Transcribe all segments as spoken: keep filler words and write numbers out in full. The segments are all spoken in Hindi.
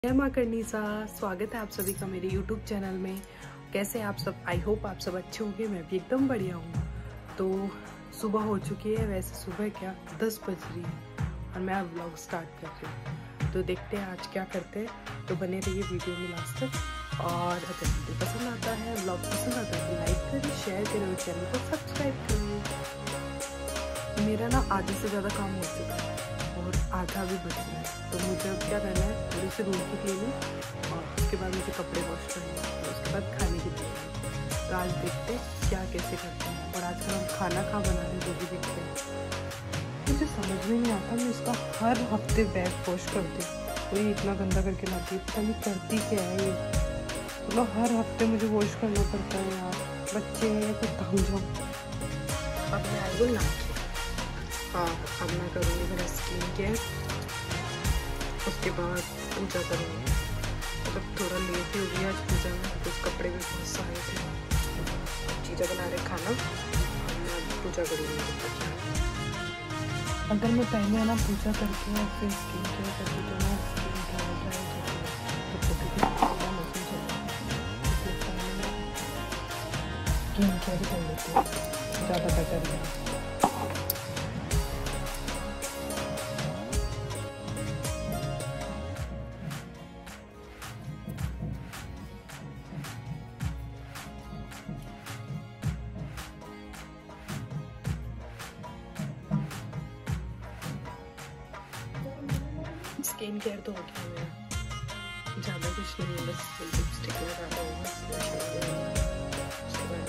जय माँ करनी सा। स्वागत है आप सभी का मेरे YouTube चैनल में। कैसे हैं आप सब? आई होप आप सब अच्छे होंगे। मैं भी एकदम बढ़िया हूँ। तो सुबह हो चुकी है, वैसे सुबह क्या दस बज रही है और मैं अब व्लॉग स्टार्ट कर रही हूँ। तो देखते हैं आज क्या करते हैं। तो बने रहिए वीडियो में लास्ट तक। और अगर वीडियो पसंद आता है, व्लॉग पसंद आता है तो लाइक करिए, शेयर करिए और चैनल को सब्सक्राइब करिए। मेरा ना आधे से ज़्यादा काम हो चुका है और आधा भी बच रहा है। तो मुझे अब क्या करना है, थोड़ी सी रूम की क्लीनिंग और उसके बाद मुझे कपड़े वॉश करने हैं और उसके बाद खाने की तैयारी। तो आज देखते हैं क्या कैसे करते हैं और आजकल हम खाना कहाँ बना रहे हैं वो भी देखते हैं। मुझे समझ में नहीं आता, मैं इसका हर हफ्ते बैग वॉश करती हूँ, कोई इतना गंदा करके लाती है, पता नहीं करती क्या है ये। मतलब हर हफ्ते मुझे वॉश करना पड़ता है यार, बच्चे हैं कुछ काम जाओ। अब मैं आई हूँ नाच हाँ अब मैं करूँगी मेरा स्किन केयर, उसके बाद पूजा करूँगी। मतलब थोड़ा लेट ही हो गया आज पूजा में, कुछ कपड़े भी बहुत सारे थे। चीज़ा बना रहे खाना और मैं पूजा करूँगी। अगर मैं पहले ना पूजा करके और फिर स्किन केयर करती तो ना skin dry dry skin care कर लेती हूँ, ज़्यादा बेटर है। स्किन केयर तो हो गया मेरा, ज़्यादा कुछ नहीं है, बस लिपस्टिक लगाना होगा। उसके बाद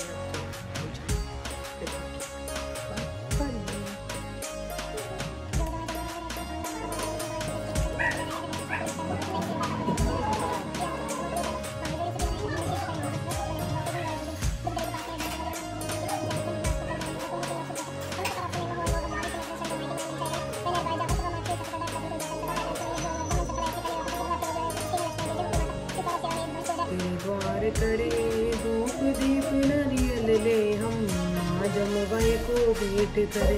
द्वार करे धूप दीप नारियल ले हम जमवाए को भेंट करे।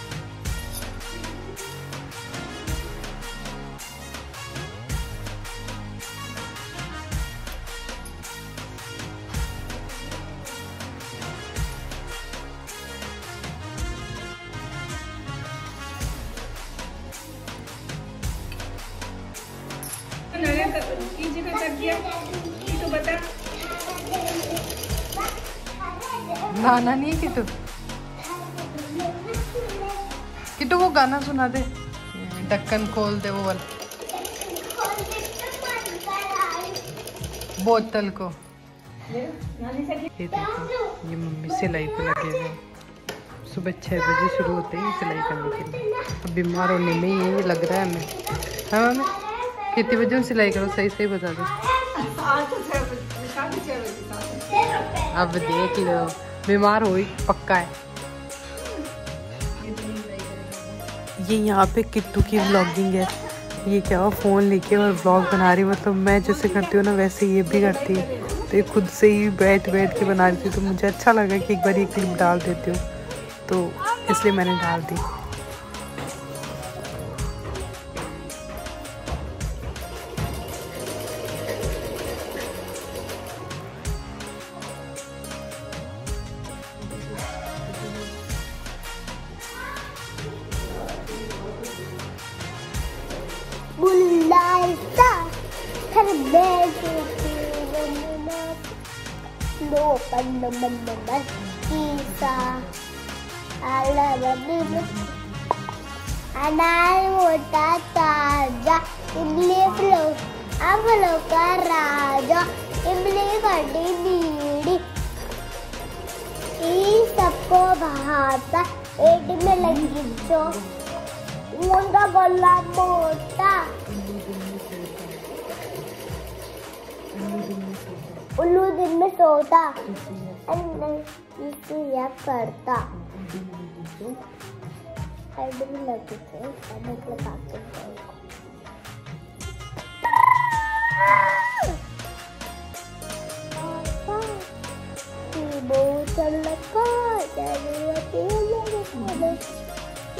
तो बता गाना नहीं है कि तू कि तो वो गाना सुना दे, ढक्कन खोल दे वो वाला बोतल को। ये देखो ये मम्मी सिलाई पे लगे हुए हैं, सुबह छः बजे शुरू होते हैं सिलाई करने के लिए। अब बीमार होने में ही ये लग रहा है हमें। हाँ मम्मी कितने बजे सिलाई करो, सही सही बता दो। अब देख लो बीमार हो ही पक्का है। ये यहाँ पे किट्टू की व्लॉगिंग है। ये क्या फ़ोन लेके और व्लॉग बना रही, मतलब मैं जैसे करती हूँ ना वैसे ये भी करती है। तो ये खुद से ही बैठ बैठ के बना रही थी, तो मुझे अच्छा लगा कि एक बार ये क्लिप डाल देती हूँ, तो इसलिए मैंने डाल दी। No, panda, panda, panda, pizza. I love it. And I want a taja. Imli flow, amlo ka raja. Imli kadi needi. ये सबको भाता पेट में लगी जो मुंडा गला मोटा उल्लू दिन में सोता इसलिए करता हेड में लगे थे हेड लगा के बोतल लगा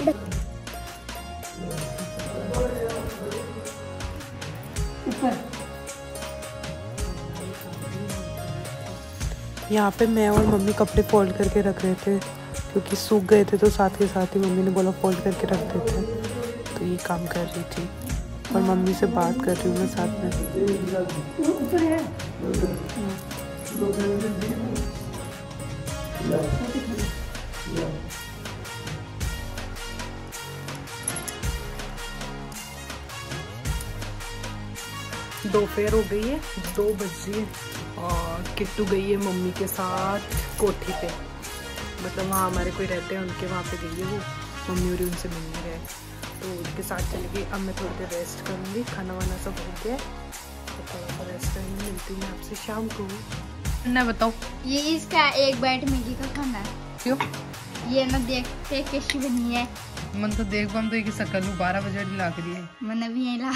ऊपर यहाँ पे मैं और मम्मी कपड़े फोल्ड करके रख रहे थे क्योंकि सूख गए थे, तो साथ के साथ ही मम्मी ने बोला फोल्ड करके रख देते हैं, तो ये काम कर रही थी और मम्मी से बात कर रही हूँ मैं साथ में। दोपहर हो गई है, दो बज रही है और किट्टू गई है मम्मी के साथ कोठी पे, मतलब वहाँ हमारे कोई रहते हैं उनके वहाँ पे गई है वो, मम्मी और उनसे मिलने गए तो उनके साथ चली गई। अब मैं थोड़ी देर रेस्ट करूँगी, खाना वाना सब हो गया तो थोड़ा सा रेस्ट करेंगे। मिलती हूँ मैं आपसे शाम को। ना बताओ, ये इसका एक बाइट मैगी का खाना है। क्यों? ये ना देखते कैसी बनी है। मन तो देख पाऊँ तो एक सकल बारह बजे ला के दिए, मैंने भी यही ला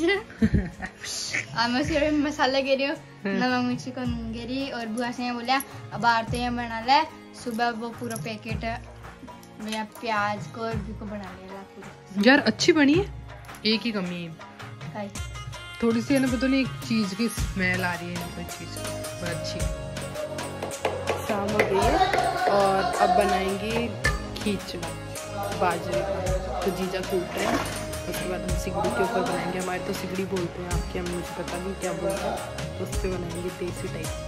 और मैं सिर्फ मसाला गिरी हूँ, नमक मिर्ची को गिरी और बुआ से बोला अब आरते हैं बना ले। सुबह वो पूरा पैकेट मैं प्याज को और भी को बना लिया पूरा। यार अच्छी बनी है, एक ही कमी है थोड़ी सी है ना, पता नहीं एक चीज की स्मेल आ रही है कोई चीज की, पर अच्छी। शाम हो गई है और अब बनाएंगे खींचड़ा बाजरे का, तो जीजा कूट रहे हैं, उसके बाद हम सिगड़ी के ऊपर बनाएंगे। हमारे तो सिगड़ी बोलते हैं, आपके हम मुझे पता नहीं क्या बोलते हैं, तो उस पर बनाएंगे देसी टाइप।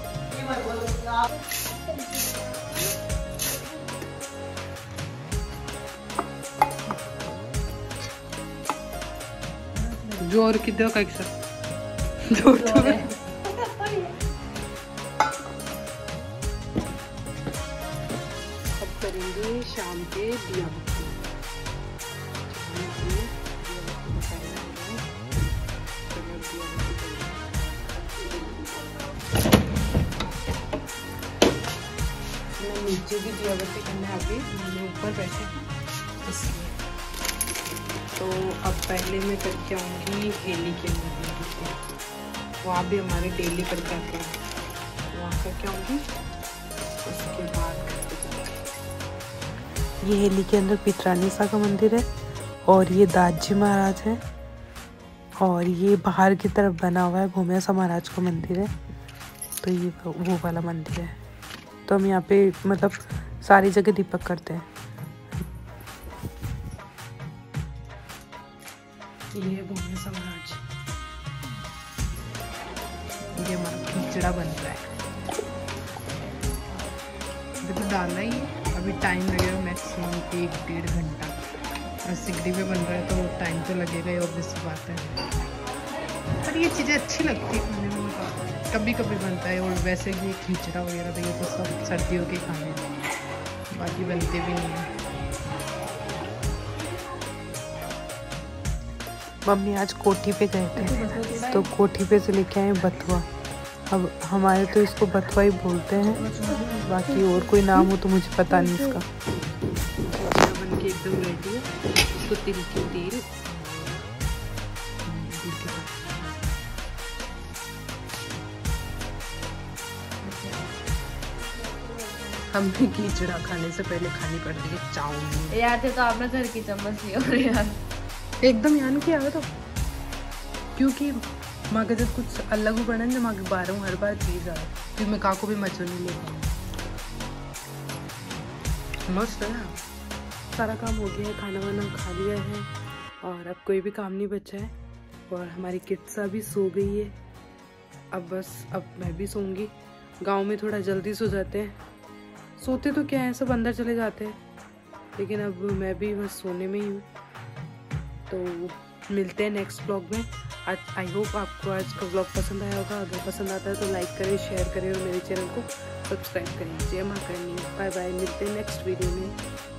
जोर कितना का जोर तो है। अब करेंगे शाम के दिया बत्ती। नीचे भी दिया बत्ती करने आ गई, मैंने ऊपर बैठे इसलिए। तो अब पहले मैं करके आऊँगी हेली के अंदर, वहाँ भी हमारे डेली करके आते हैं, वहाँ करके आऊँगी, उसके बाद करके जाऊँगी। ये हेली के अंदर पित्रानी सा का मंदिर है और ये दाजी महाराज है और ये बाहर की तरफ बना हुआ है भूमिया सा महाराज का मंदिर है, तो ये वो वाला मंदिर है। तो हम यहाँ पे मतलब सारी जगह दीपक करते हैं। ये भूमिया सा महाराज, ये हमारा खिचड़ा बन रहा है, अभी तो डालना ही है, अभी टाइम लगेगा मैक्सिमम एक डेढ़ घंटा, और सिगड़ी में बन रहा है तो टाइम तो लगेगा ही, ऑब्वियस बात है। पर ये चीज़ें अच्छी लगती है खाने में, कभी कभी बनता है, और वैसे भी खिचड़ा वगैरह तो ये तो सब सर्दियों के खाने हैं, बाकी बनते भी नहीं हैं। मम्मी आज कोठी पे गए थे तो कोठी पे से लेके आए बथुआ। अब हमारे तो इसको बथुआ ही बोलते हैं, बाकी और कोई नाम हो तो मुझे पता नहीं इसका। बन के एकदम रेडी है, इसको तिल के तेल हमें खिचड़ा खाने से पहले खानी पड़ती है चाउमीन। यार थे तो आपने घर की चम्मच ली और यार एकदम यान किया है, तो क्योंकि माँ का जब कुछ अलग बना ना, माँ के बारों हर बार चीज़ आए, फिर मैं काको भी मचो नहीं ले पाऊँ। मस्त है ना, सारा काम हो गया है, खाना वाना खा लिया है और अब कोई भी काम नहीं बचा है, और हमारी किट्सा भी सो गई है। अब बस अब मैं भी सोऊंगी। गांव में थोड़ा जल्दी सो जाते हैं, सोते तो क्या है सब अंदर चले जाते हैं, लेकिन अब मैं भी बस सोने में ही हूँ। तो मिलते हैं नेक्स्ट व्लॉग में। आज आई होप आपको आज का व्लॉग पसंद आया होगा। अगर पसंद आता है तो लाइक करें, शेयर करें और मेरे चैनल को सब्सक्राइब करें। जय माँ करनी, बाय बाय, मिलते हैं नेक्स्ट वीडियो में।